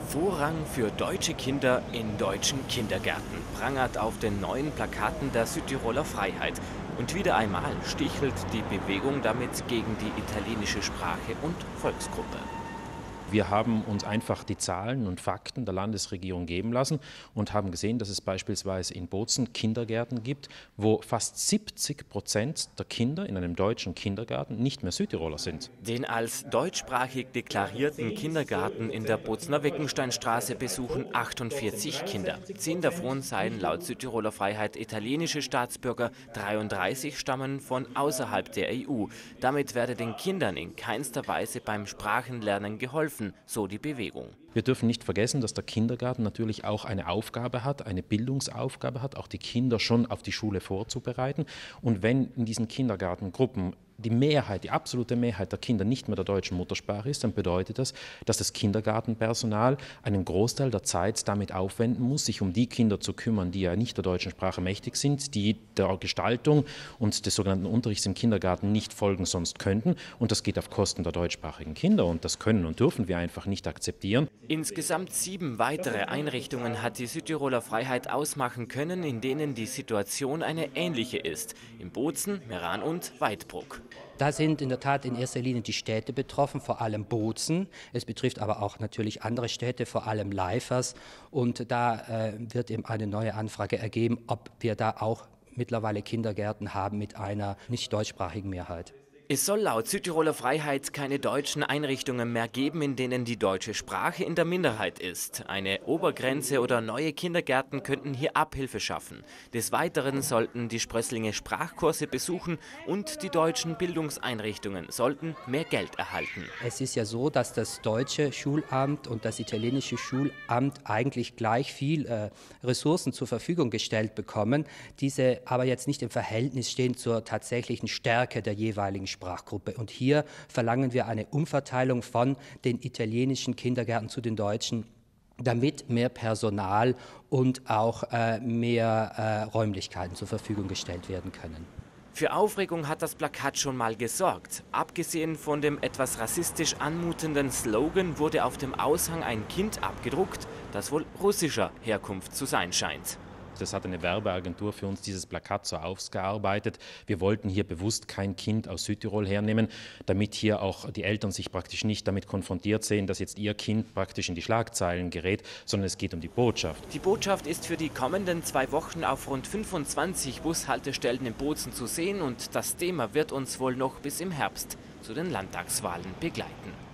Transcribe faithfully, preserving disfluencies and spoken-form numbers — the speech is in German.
Vorrang für deutsche Kinder in deutschen Kindergärten prangert auf den neuen Plakaten der Südtiroler Freiheit. Und wieder einmal stichelt die Bewegung damit gegen die italienische Sprache und Volksgruppe. Wir haben uns einfach die Zahlen und Fakten der Landesregierung geben lassen und haben gesehen, dass es beispielsweise in Bozen Kindergärten gibt, wo fast siebzig Prozent der Kinder in einem deutschen Kindergarten nicht mehr Südtiroler sind. Den als deutschsprachig deklarierten Kindergarten in der Bozener Weckensteinstraße besuchen achtundvierzig Kinder. Zehn davon seien laut Südtiroler Freiheit italienische Staatsbürger, dreiunddreißig stammen von außerhalb der E U. Damit werde den Kindern in keinster Weise beim Sprachenlernen geholfen, so die Bewegung. Wir dürfen nicht vergessen, dass der Kindergarten natürlich auch eine Aufgabe hat, eine Bildungsaufgabe hat, auch die Kinder schon auf die Schule vorzubereiten. Und wenn in diesen Kindergartengruppen die Mehrheit, die absolute Mehrheit der Kinder nicht mehr der deutschen Muttersprache ist, dann bedeutet das, dass das Kindergartenpersonal einen Großteil der Zeit damit aufwenden muss, sich um die Kinder zu kümmern, die ja nicht der deutschen Sprache mächtig sind, die der Gestaltung und des sogenannten Unterrichts im Kindergarten nicht folgen sonst könnten. Und das geht auf Kosten der deutschsprachigen Kinder und das können und dürfen wir einfach nicht akzeptieren. Insgesamt sieben weitere Einrichtungen hat die Südtiroler Freiheit ausmachen können, in denen die Situation eine ähnliche ist. In Bozen, Meran und Waidbruck. Da sind in der Tat in erster Linie die Städte betroffen, vor allem Bozen. Es betrifft aber auch natürlich andere Städte, vor allem Leifers. Und da äh, wird eben eine neue Anfrage ergeben, ob wir da auch mittlerweile Kindergärten haben mit einer nicht deutschsprachigen Mehrheit. Es soll laut Südtiroler Freiheit keine deutschen Einrichtungen mehr geben, in denen die deutsche Sprache in der Minderheit ist. Eine Obergrenze oder neue Kindergärten könnten hier Abhilfe schaffen. Des Weiteren sollten die Sprösslinge Sprachkurse besuchen und die deutschen Bildungseinrichtungen sollten mehr Geld erhalten. Es ist ja so, dass das deutsche Schulamt und das italienische Schulamt eigentlich gleich viel äh, Ressourcen zur Verfügung gestellt bekommen, diese aber jetzt nicht im Verhältnis stehen zur tatsächlichen Stärke der jeweiligen Sprache. Sprachgruppe. Und hier verlangen wir eine Umverteilung von den italienischen Kindergärten zu den deutschen, damit mehr Personal und auch äh, mehr äh, Räumlichkeiten zur Verfügung gestellt werden können. Für Aufregung hat das Plakat schon mal gesorgt. Abgesehen von dem etwas rassistisch anmutenden Slogan wurde auf dem Aushang ein Kind abgedruckt, das wohl russischer Herkunft zu sein scheint. Das hat eine Werbeagentur für uns dieses Plakat so ausgearbeitet. Wir wollten hier bewusst kein Kind aus Südtirol hernehmen, damit hier auch die Eltern sich praktisch nicht damit konfrontiert sehen, dass jetzt ihr Kind praktisch in die Schlagzeilen gerät, sondern es geht um die Botschaft. Die Botschaft ist für die kommenden zwei Wochen auf rund fünfundzwanzig Bushaltestellen in Bozen zu sehen und das Thema wird uns wohl noch bis im Herbst zu den Landtagswahlen begleiten.